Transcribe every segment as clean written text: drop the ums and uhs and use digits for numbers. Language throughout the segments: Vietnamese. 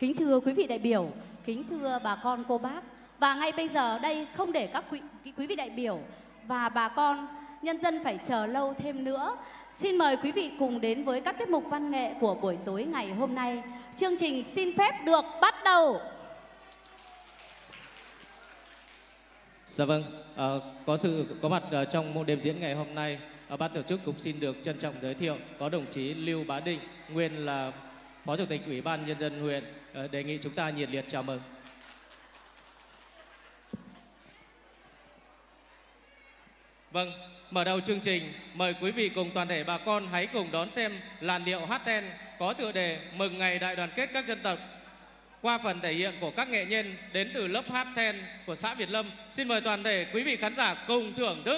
Kính thưa quý vị đại biểu, kính thưa bà con cô bác, và ngay bây giờ đây không để các quý vị đại biểu và bà con nhân dân phải chờ lâu thêm nữa. Xin mời quý vị cùng đến với các tiết mục văn nghệ của buổi tối ngày hôm nay. Chương trình xin phép được bắt đầu. Dạ vâng, có sự có mặt trong đêm diễn ngày hôm nay, ban tổ chức cũng xin được trân trọng giới thiệu có đồng chí Lưu Bá Định, nguyên là Phó Chủ tịch Ủy ban Nhân dân huyện, đề nghị chúng ta nhiệt liệt chào mừng. Vâng, mở đầu chương trình, mời quý vị cùng toàn thể bà con hãy cùng đón xem làn điệu hát then có tựa đề Mừng Ngày Đại Đoàn Kết Các Dân Tộc. Qua phần thể hiện của các nghệ nhân đến từ lớp hát then của xã Việt Lâm, xin mời toàn thể quý vị khán giả cùng thưởng thức.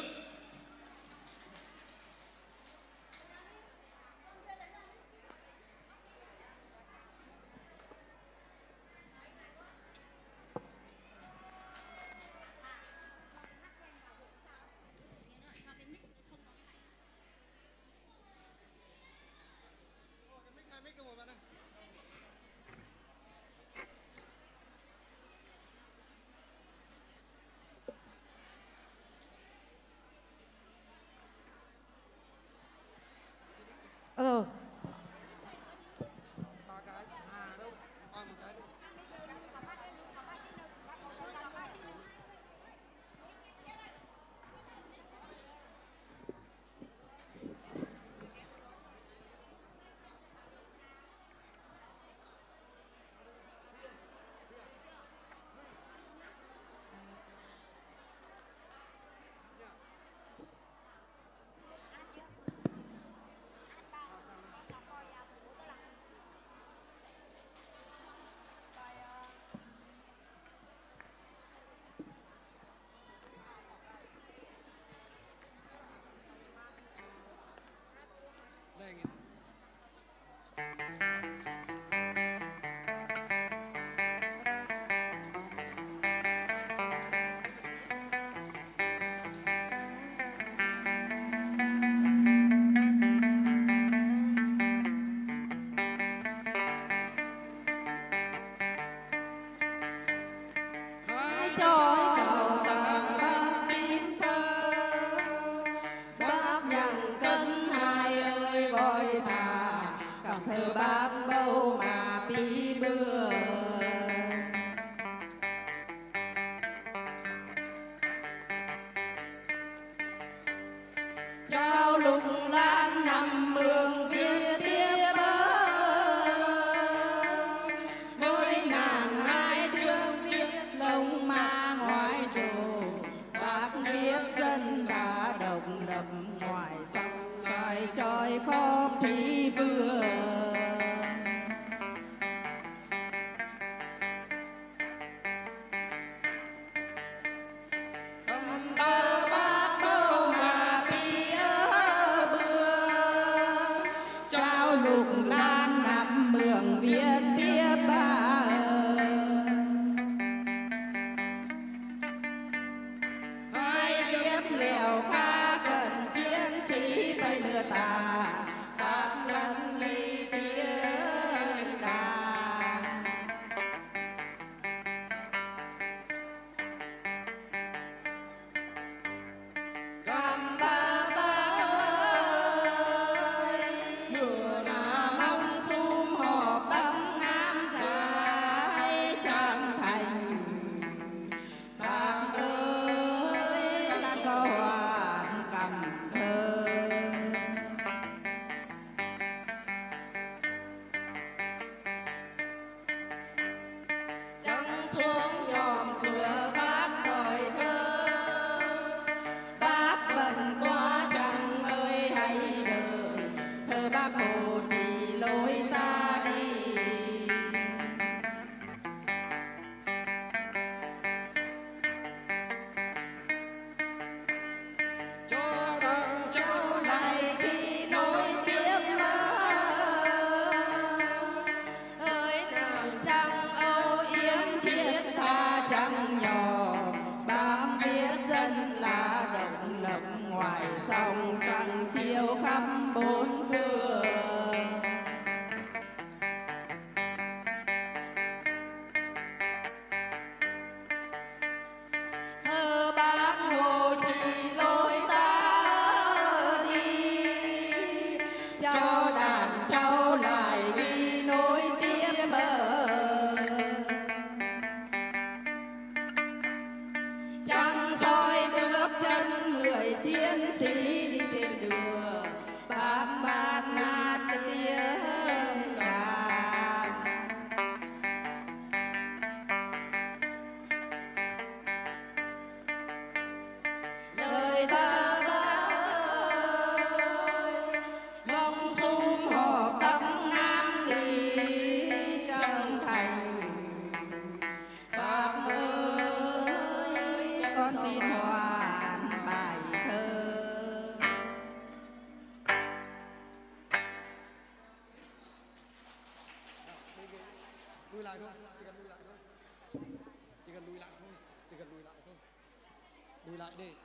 Lùi lại thôi, chỉ cần lùi lại thôi. Chỉ cần lùi lại thôi, chỉ cần lùi lại thôi. Lùi lại đi.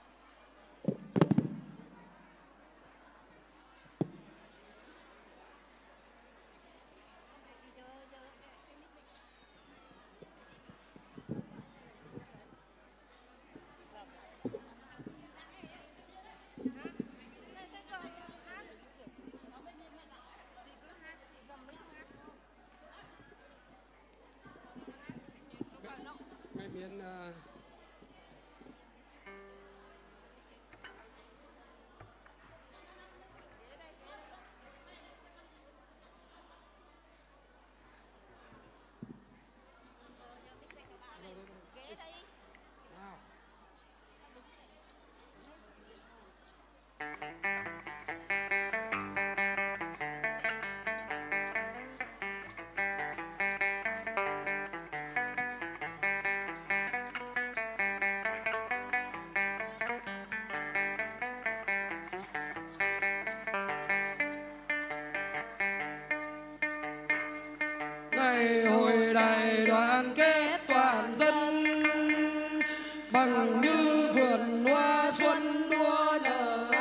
Mẹ miền nào. Ngày hội đại đoàn kết toàn dân bằng như vườn hoa xuân đua nở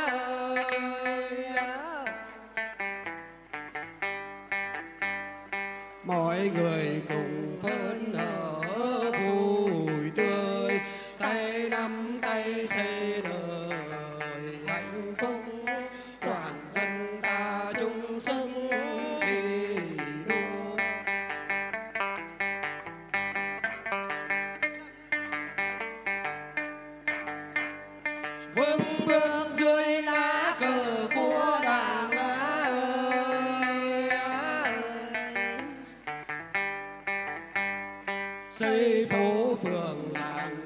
mọi người cùng phấn nở vui tươi, tay nắm tay xây đời hạnh phúc, toàn dân ta chung sức thi đua. Vững bước dưới lá cờ của Đảng ơi, xây phố phường làng